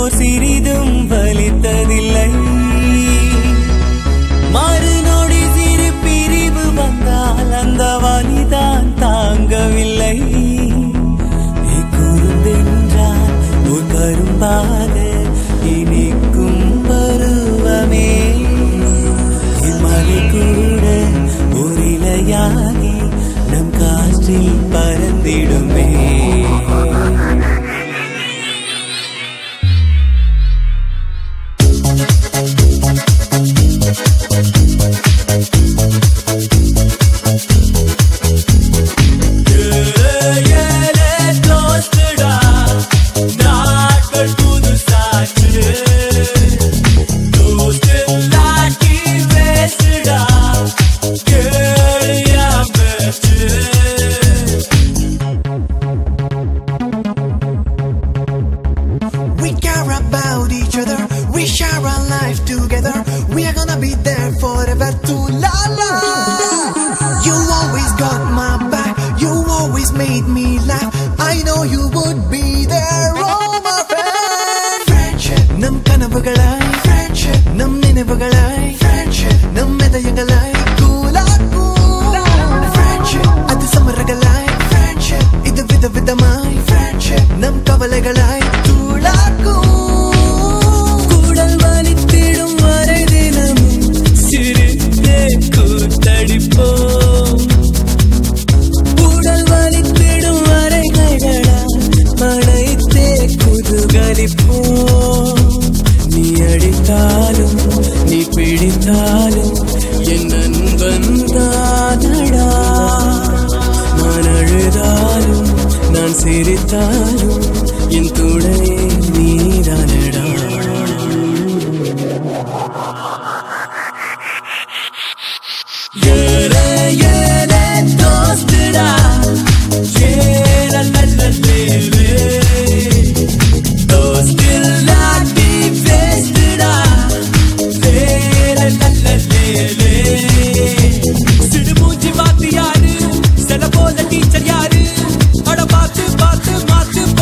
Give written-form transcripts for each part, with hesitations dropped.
சிறிதும் வலித்ததில்லை. மறுநொடி சிறு பிரிவு வந்தால் அந்த வலிதான் தாங்கவில்லை. குறும்பென்றால் ஒரு கரும்பாக இனிக்கும் பருவமே. மலை கூட ஒரு இலையாகி நம் காற்றில் பறந்திடுமே. நீ அடித்தாலும் நீ பிடித்தாலும் என் நண்பன் தானடா. நான் அழுதாலும் நான் சிரித்தாலும் என் துணை நீதானடா. ஏலே ஏலே தோஸ்துடா ஏல லல்லலே சிடுமூஞ்சி வாத்து யாரு, செல போல டீச்சர் யாரு, அட பாத்து பாத்து மாத்து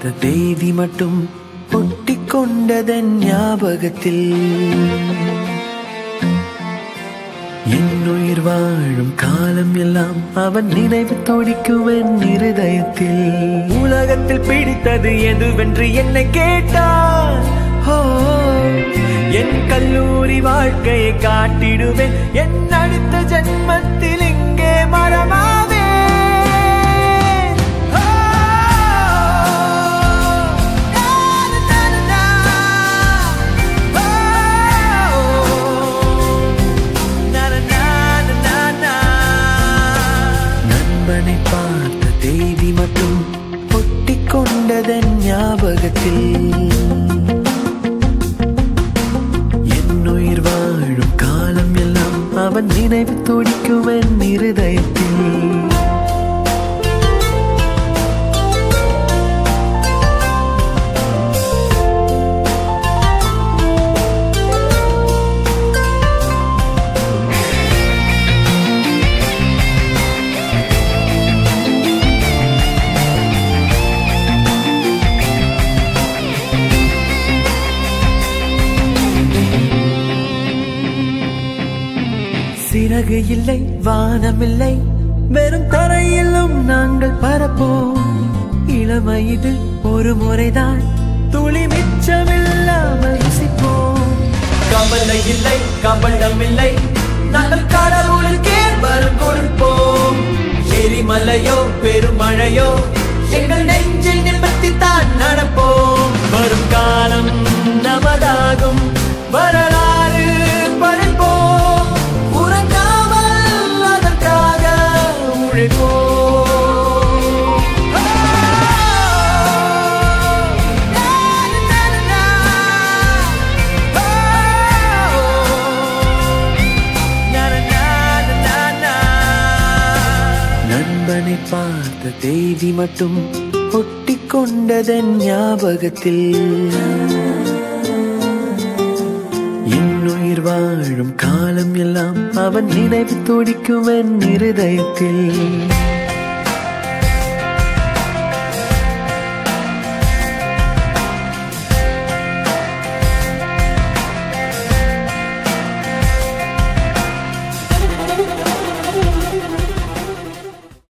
பார்த்த தேதி மட்டும் ஒட்டிக்கொண்டதன் ஞாபகத்தில் என் உயிர் வாழும் காலம் எல்லாம் அவன் நினைவு துடிக்குவன் இருதயத்தில். உலகத்தில் பிடித்தது எதுவென்று என்னை கேட்டான். என் கல்லூரி வாழ்க்கையை காட்டிடுவேன். என் அடுத்த ஜென்மத்தில் இங்கே மரமாவே. நண்பனை பார்த்த தேதி மட்டும் ஒட்டிக்கொண்டதன் ஞாபகத்தில் வாழும் காலம் எல்லாம் அவன் நினைவு துடிக்குவன் இருதயத்தில். சிறகு இல்லை, வானமில்லை, வெறும் தரையிலும் நாங்கள் பரப்போம். இளமை இது ஒரு முறைதான், துளி மிச்சமில்லாமல் ருசிப்போம். கவலை இல்லை, கபடமில்லை, நாங்கள் கடவுளுக்கே வரம் கொடுப்போம். எரிமலையோ பெருமழையோ எங்கள் நெஞ்சை நிமிர்த்தித்தான் நடப்போம். வரும் காலம் நமதாகும், வரலாறு படைப்போம். நண்பனை பார்த்த தேதி மட்டும் ஒட்டிக்கொண்டதன் ஞாபகத்தில் என் உயிர் வாழும் காலம் எல்லாம் அவன் நினைவு துடிக்குவன் இருதயத்தில்.